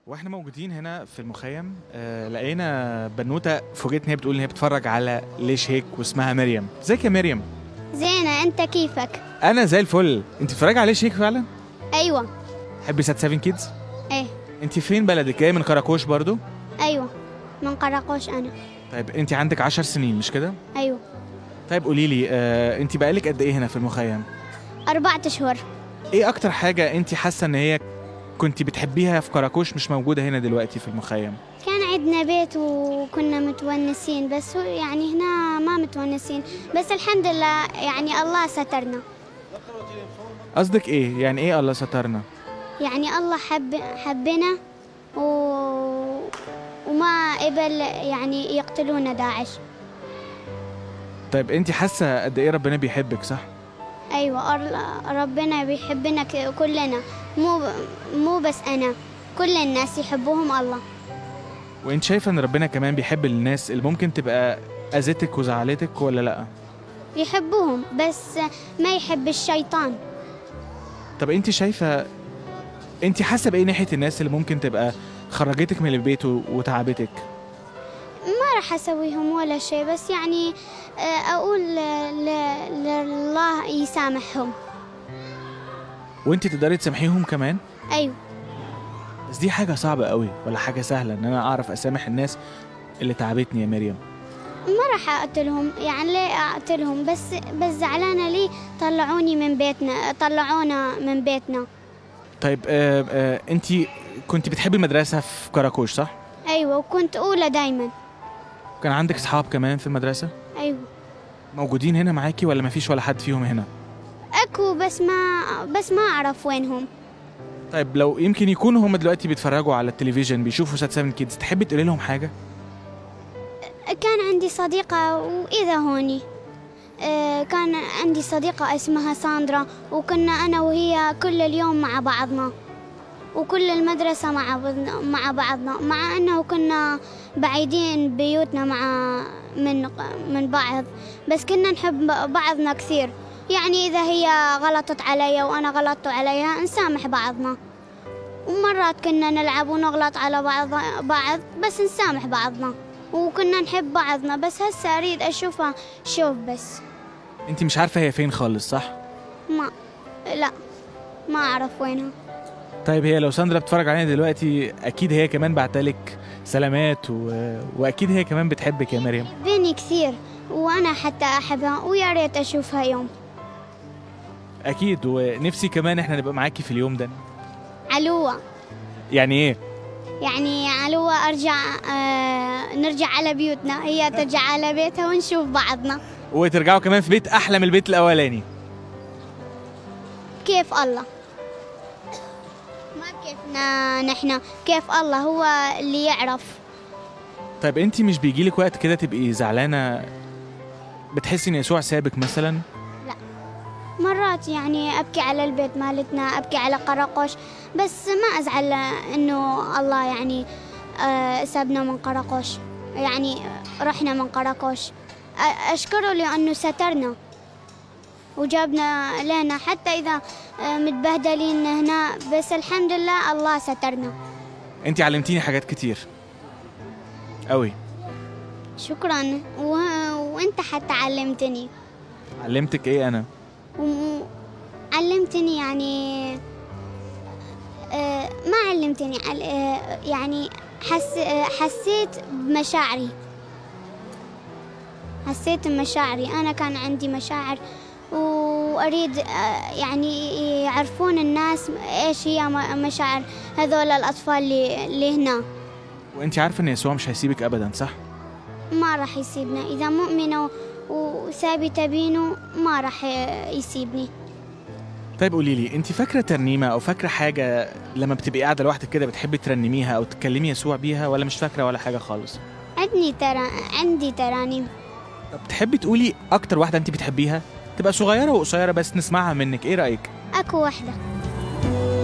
واحنا موجودين هنا في المخيم لقينا بنوته فوجئت ان هي بتقول ان هي بتتفرج على ليش هيك واسمها مريم. ازيك يا مريم؟ زينة، انت كيفك؟ انا زي الفل. انت بتتفرجي على ليش هيك فعلا؟ ايوه. تحبي سات 7 كيدز؟ ايه. انت فين بلدك؟ جايه من كراكوش برضو؟ ايوه، من قراقوش انا. طيب انت عندك 10 سنين مش كده؟ ايوه. طيب قولي لي انت بقالك قد ايه هنا في المخيم؟ 4 اشهر. ايه اكتر حاجه انت حاسه ان هي كنت بتحبيها في كراكوش مش موجوده هنا دلوقتي في المخيم؟ كان عندنا بيت وكنا متونسين، بس يعني هنا ما متونسين، بس الحمد لله يعني الله سترنا. قصدك ايه؟ يعني ايه الله سترنا؟ يعني الله حبنا وما قبل يعني يقتلونا داعش. طيب انت حاسه قد ايه ربنا بيحبك صح؟ ايوه، ربنا بيحبنا كلنا، مو بس انا، كل الناس يحبوهم الله. وانت شايفه ان ربنا كمان بيحب الناس اللي ممكن تبقى اذتك وزعلتك ولا لا؟ يحبوهم بس ما يحب الشيطان. طب انت شايفه، انت حاسه بايه ناحيه الناس اللي ممكن تبقى خرجتك من البيت وتعبتك؟ ما راح اسويهم ولا شيء، بس يعني اقول لله يسامحهم. وانت تقدري تسامحيهم كمان؟ ايوه. بس دي حاجه صعبه قوي ولا حاجه سهله ان انا اعرف اسامح الناس اللي تعبتني يا مريم؟ ما راح اقتلهم، يعني ليه اقتلهم؟ بس زعلانه ليه طلعونا من بيتنا. طيب انت كنت بتحبي المدرسه في كراكوش صح؟ ايوه، وكنت اولى دايما. كان عندك اصحاب كمان في المدرسه؟ ايوه. موجودين هنا معاكي ولا مفيش ولا حد فيهم هنا؟ اكو بس ما اعرف وينهم. طيب لو يمكن يكونوا هم دلوقتي بيتفرجوا على التلفزيون بيشوفوا سات 7 كيدز، تحبي تقولي لهم حاجه؟ كان عندي صديقة وإذا هوني كان عندي صديقة اسمها ساندرا، وكنا أنا وهي كل اليوم مع بعضنا وكل المدرسة مع بعضنا، مع أنه كنا بعيدين بيوتنا من بعض، بس كنا نحب بعضنا كثير. يعني إذا هي غلطت علي وأنا غلطت عليها نسامح بعضنا، ومرات كنا نلعب ونغلط على بعض بس نسامح بعضنا، وكنا نحب بعضنا. بس هسه أريد أشوفها بس. انت مش عارفه هي فين خالص صح؟ لا، ما أعرف وينها. طيب هي لو ساندرا بتتفرج علينا دلوقتي اكيد هي كمان بعتلك سلامات واكيد هي كمان بتحبك يا مريم. بيني كثير وأنا حتى أحبها، ويا ريت أشوفها يوم. اكيد، ونفسي كمان احنا نبقى معاكي في اليوم ده. علوة. يعني ايه؟ يعني علوة نرجع على بيوتنا، هي ترجع على بيتها ونشوف بعضنا، وترجعوا كمان في بيت احلى من البيت الاولاني. كيف الله، ما كيفنا نحن، كيف الله هو اللي يعرف. طيب انت مش بيجيلك وقت كده تبقي زعلانه، بتحسي ان يسوع سابك مثلا؟ لا، مرات يعني ابكي على البيت مالتنا، ابكي على قراقوش، بس ما ازعل انه الله يعني سابنا من قراقوش، يعني رحنا من قراقوش. اشكره لانه سترنا وجابنا لنا، حتى اذا متبهدلين هنا، بس الحمد لله الله سترنا. انت علمتيني حاجات كتير قوي. شكرا. وانت حتى علمتني. علمتك ايه انا؟ علمتني يعني ما علمتني يعني حسيت بمشاعري. أنا كان عندي مشاعر، وأريد يعني يعرفون الناس إيش هي مشاعر هذول الأطفال اللي هنا. وانت عارفة ان يسوع مش هيسيبك ابدا صح؟ ما راح يسيبنا، إذا مؤمنة وثابتة بينه ما راح يسيبني. طيب قولي لي، انت فاكره ترنيمه او فاكره حاجه لما بتبقي قاعده لوحدك كده بتحبي ترنميها او تكلمي يسوع بيها، ولا مش فاكره ولا حاجه خالص؟ عندي ترانيم. طب تحبي تقولي اكتر واحده انت بتحبيها؟ تبقى صغيره وقصيره بس نسمعها منك، ايه رايك؟ اكو واحده.